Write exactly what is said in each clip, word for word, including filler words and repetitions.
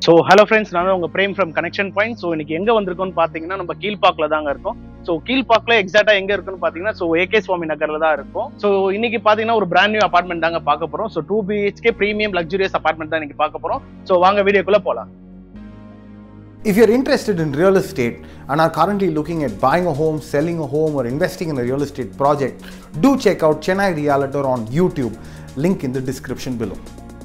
So hello friends, நான் உங்க Prem from Connection Point. So இன்னைக்கு எங்க வந்திருக்கோம்னு பாத்தீங்கன்னா நம்ம கீழ்பாக்ல தாங்க இருக்கோம். So கீழ்பாக்ல எக்ஸாக்ட்டா எங்க இருக்குன்னு பாத்தீங்கன்னா so A K Swami நகர்ல தான் இருக்கும். So இன்னைக்கு பாத்தீங்கன்னா ஒரு brand new apartment தாங்க பார்க்க போறோம். So two B H K premium luxurious apartment தான் இன்னைக்கு பார்க்க போறோம். So வாங்க வீடியோக்குள்ள போலாம். If you're interested in real estate and are currently looking at buying a home, selling a home or investing in a real estate project, do check out Chennai Realtor on YouTube. Link in the description below.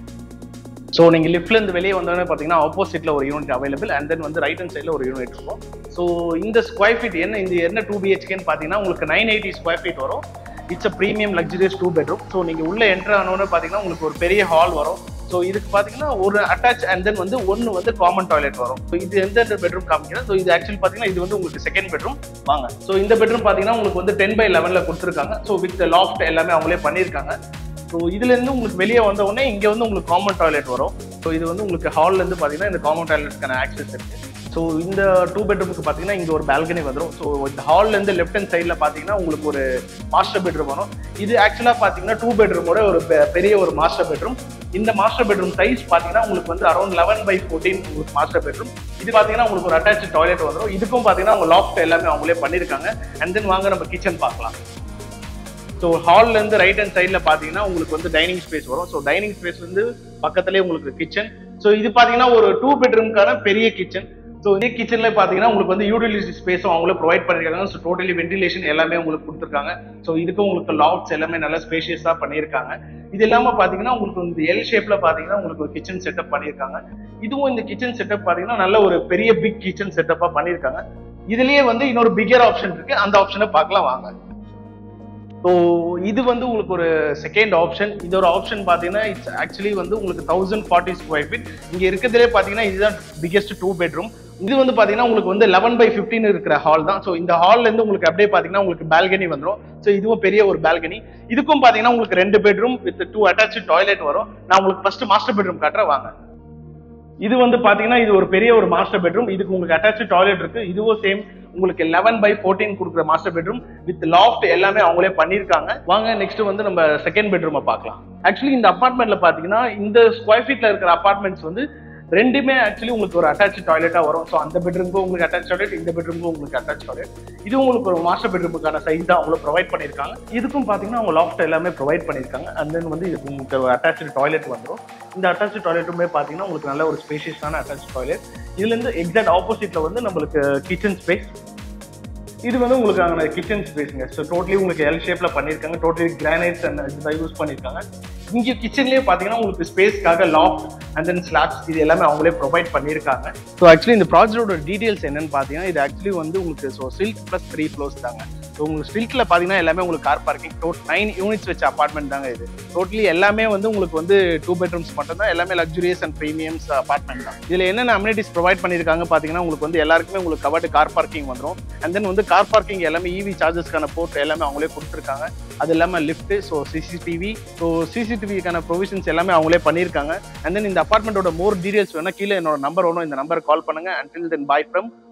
So நீங்கள் லிஃப்ட்லேருந்து வெளியே வந்தோடனே பார்த்தீங்கன்னா ஆப்போசிட்டில் ஒரு unit available and then வந்து right hand சைடில் ஒரு யூனிட் இருக்கும். ஸோ இந்த ஸ்கொயர் ஃபீட் என்ன இந்த என்ன டூ பிஹெச்கேன்னு பார்த்தீங்கன்னா உங்களுக்கு நைன் எயிட்டி ஸ்கொயர் ஃபீட் வரும். It's a premium luxurious two bedroom. So நீங்கள் உள்ளே என்ட்ரு ஆனோன்னு பார்த்தீங்கன்னா உங்களுக்கு ஒரு பெரிய ஹால் வரும். ஸோ இதுக்கு பார்த்தீங்கன்னா ஒரு அட்டாச் அண்ட் தென் வந்து ஒன்று வந்து காமன் டாய்லெட் வரும். ஸோ இது எந்த பெட்ரூம் காமிக்கிறேன். ஸோ இது ஆக்சுவலி பார்த்தீங்கன்னா இது வந்து உங்களுக்கு செகண்ட் பெட்ரூம் வாங்க. ஸோ இந்த பெட்ரூம் பார்த்தீங்கன்னா உங்களுக்கு வந்து டென் பை லெவனில் கொடுத்துருக்காங்க. ஸோ வித் லாஃப்ட் எல்லாமே அவங்களே பண்ணியிருக்காங்க. ஸோ இதுலேருந்து உங்களுக்கு வெளியே வந்த உடனே இங்கே வந்து உங்களுக்கு காமன் டாய்லெட் வரும். ஸோ இது வந்து உங்களுக்கு ஹால்லேருந்து பார்த்தீங்கன்னா இந்த காமன் டாய்லெட்ஸ்க்கான ஆக்சஸ் இருக்குது. ஸோ இந்த டூ பெட்ரூமுக்கு பார்த்தீங்கன்னா இங்கே ஒரு பால்கனி வந்துடும். ஸோ இந்த ஹால்லேருந்து லெஃப்ட் ஹேண்ட் சைடில் பார்த்தீங்கன்னா உங்களுக்கு ஒரு மாஸ்டர் பெட்ரூம் வரும். இது ஆக்சுவலாக பார்த்தீங்கன்னா டூ பெட்ரூமோட ஒரு பெரிய ஒரு மாஸ்டர் பெட்ரூம். இந்த மாஸ்டர் பெட்ரூம் சைஸ் பார்த்தீங்கன்னா உங்களுக்கு வந்து அரௌண்ட் லெவன் பை ஃபோர்டீன் உங்களுக்கு மாஸ்டர் பெட்ரூம். இது பார்த்தீங்கன்னா உங்களுக்கு ஒரு அட்டாச் டாய்லெட் வந்துடும். இதுக்கும் பார்த்தீங்கன்னா அவங்க லாஃப்ட் எல்லாமே அவங்களே பண்ணியிருக்காங்க. அண்ட் தென் வாங்க நம்ம கிச்சன் பார்க்கலாம். ஸோ ஹால்லேருந்து ரைட் ஹேண்ட் சைடில் பார்த்தீங்கன்னா உங்களுக்கு வந்து டைனிங் ஸ்பேஸ் வரும். ஸோ டைனிங் ஸ்பேஸ் வந்து பக்கத்துலேயே உங்களுக்கு கிச்சன். ஸோ இது பார்த்தீங்கன்னா ஒரு டூ பெட்ரூம்க்கான பெரிய கிச்சன். ஸோ இதே கிச்சனில் பார்த்தீங்கன்னா உங்களுக்கு வந்து யூட்டிலிட்டி ஸ்பேஸும் அவங்களே ப்ரொவைட் பண்ணியிருக்காங்க. ஸோ டோட்டலி வென்டிலேஷன் எல்லாமே உங்களுக்கு கொடுத்துருக்காங்க. ஸோ இதுக்கும் உங்களுக்கு லாஃப்ட்ஸ் எல்லாமே நல்லா ஸ்பேஷியஸாக பண்ணியிருக்காங்க. இது இல்லாமல் பார்த்தீங்கன்னா உங்களுக்கு வந்து எல் ஷேப்பில் பார்த்தீங்கன்னா உங்களுக்கு ஒரு கிச்சன் செட்டப் பண்ணியிருக்காங்க. இதுவும் இந்த கிச்சன் செட்டப் பார்த்தீங்கன்னா நல்ல ஒரு பெரிய பிக் கிச்சன் செட்டப்பாக பண்ணியிருக்காங்க. இதுலேயே வந்து இன்னொரு பிகர் ஆப்ஷன் இருக்கு. அந்த ஆப்ஷனை பார்க்கலாம் வாங்க. ஸோ இது வந்து உங்களுக்கு ஒரு செகண்ட் ஆப்ஷன். இது ஒரு ஆப்ஷன் பார்த்தீங்கன்னா இட்ஸ் ஆக்சுவலி வந்து உங்களுக்கு தௌசண்ட் ஃபார்ட்டி ஸ்கொயர் ஃபீட். இங்கே இருக்கிறதுலே பார்த்தீங்கன்னா இதுதான் பிகெஸ்ட் டூ பெட்ரூம். இது வந்து பார்த்தீங்கன்னா உங்களுக்கு வந்து லெவன் பை ஃபிஃப்டின் இருக்கிற ஹால் தான். ஸோ இந்த ஹால்லேருந்து உங்களுக்கு அப்படியே பார்த்தீங்கன்னா உங்களுக்கு பால்கனி வந்துடும். ஸோ இதுவும் பெரிய ஒரு பால்கனி. இதுக்கும் பார்த்தீங்கன்னா உங்களுக்கு ரெண்டு bedroom with two attach toilet வரும். நான் உங்களுக்கு ஃபர்ஸ்ட் மாஸ்டர் பெட்ரூம் காட்டுறேன் வாங்க. இது வந்து பாத்தீங்கன்னா இது ஒரு பெரிய ஒரு மாஸ்டர் பெட்ரூம். இதுக்கு உங்களுக்கு அட்டாச் டாய்லெட் இருக்கு. இதுவும் சேம் உங்களுக்கு லெவன் பை ஃபோர்டீன் கொடுக்குற மாஸ்டர் பெட்ரூம் வித் லாஃப்ட் எல்லாமே அவங்களே பண்ணியிருக்காங்க. வாங்க நெக்ஸ்ட் வந்து நம்ம செகண்ட் பெட்ரூமை பார்க்கலாம். ஆக்சுவலி இந்த அபார்ட்மெண்ட்ல பாத்தீங்கன்னா இந்த ஸ்கொயர் ஃபீட்ல இருக்கிற அபார்ட்மெண்ட்ஸ் வந்து ரெண்டுமே ஆக்சுவலி உங்களுக்கு ஒரு அட்டாச் டாய்லெட்டா வரும். ஸோ அந்த பெட்ரூமுக்கும் உங்களுக்கு அட்டாச் டாய்லெட், இந்த பெட்ரூமுக்கும் உங்களுக்கு அட்டாச் டாய்லெட். இது உங்களுக்கு ஒரு மாஸ்டர் பெட்ரூமுக்கான சைஸ் தான் அவங்கள ப்ரொவைட் பண்ணியிருக்காங்க. இதுக்கும் பார்த்தீங்கன்னா அவங்க லாஃப்ட் எல்லாமே ப்ரொவைட் பண்ணியிருக்காங்க. அண்ட் தென் வந்து இதுக்கு உங்களுக்கு அட்டாச் டாய்லெட் வந்துடும். இந்த அட்டாச் டாய்லெட்டுமே பார்த்தீங்கன்னா உங்களுக்கு நல்ல ஒரு ஸ்பேஷியஸான அட்டாச் டாய்லெட். இதுலேருந்து எக்ஸாக்ட் ஆப்போசிட்ல வந்து நம்மளுக்கு கிச்சன் ஸ்பேஸ். இது வந்து உங்களுக்கு கிச்சன் ஸ்பேஸுங்க. ஸோ டோட்டலி உங்களுக்கு எல் ஷேப்ல பண்ணியிருக்காங்க. டோட்டலி கிரானைட்ஸ் அண்ட் இதுதான் யூஸ் பண்ணியிருக்காங்க. இங்கே கிச்சன்லேயே பார்த்தீங்கன்னா உங்களுக்கு ஸ்பேஸ்க்காக லாஃப்ட் அண்ட் தென் ஸ்லாப்ஸ் இது எல்லாமே அவங்களே ப்ரொவைட் பண்ணியிருக்காங்க. ஸோ ஆக்சுவலி இந்த ப்ராஜெக்டோட டீடைல்ஸ் என்னன்னு பார்த்தீங்கன்னா இது ஆக்சுவலி வந்து உங்களுக்கு so stilt plus three floors தாங்க. ஸோ உங்களுக்கு ஸ்டில்ட்ல பார்த்தீங்கன்னா எல்லாமே உங்களுக்கு கார் பார்க்கிங் டோட் நைன் யூனிட்ஸ் வச்ச அபார்ட்மெண்ட் தாங்க இது. டோட்டலி எல்லாமே வந்து உங்களுக்கு வந்து டூ பெட்ரூம்ஸ் மட்டும் தான். எல்லாமே லக்ஸுரியஸ் அண்ட் ப்ரீமியம்ஸ் அபார்ட்மெண்ட் தான். இதில் என்னென்ன அம்யூனிட்டிஸ் ப்ரொவைட் பண்ணியிருக்காங்க பார்த்தீங்கன்னா உங்களுக்கு வந்து எல்லாருக்குமே உங்களுக்கு கவர்டு கார் பார்க்கிங் வந்துடும். அண்ட் தென் வந்து கார் பார்க்கிங் எல்லாமே இவி சார்ஜஸ்க்கான போர்ட் எல்லாமே அவங்களே கொடுத்துருக்காங்க. அது இல்லாமல் லிஃப்ட், ஸோ சிசிடிவி, ஸோ சிசிடிவிக்கான ப்ரொவிஷன்ஸ் எல்லாமே அவங்களே பண்ணியிருக்காங்க. அண்ட் தென் இந்த அபார்ட்மெண்ட்டோட மோர் டீடைல்ஸ் வேணா கீழே என்னோட நம்பர் ஒன்றும் இந்த நம்பர் கால் பண்ணுங்க. Until then bye from